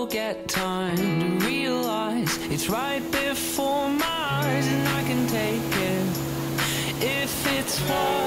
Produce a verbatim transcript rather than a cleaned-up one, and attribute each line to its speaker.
Speaker 1: get time to realize it's right before my eyes, and I can take it if it's what